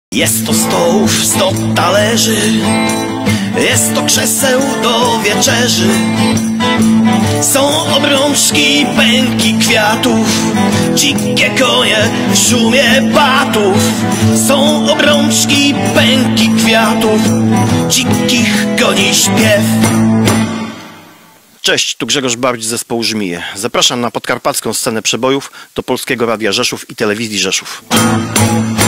Jest to stołów 100 talerzy, jest to krzeseł do wieczerzy. Są obrączki, pęki kwiatów, dzikie konie w szumie batów. Są obrączki, pęki kwiatów, dzikich koni śpiew. Cześć, tu Grzegorz Bardź z zespołu Żmije. Zapraszam na podkarpacką scenę przebojów do Polskiego Radia Rzeszów i Telewizji Rzeszów.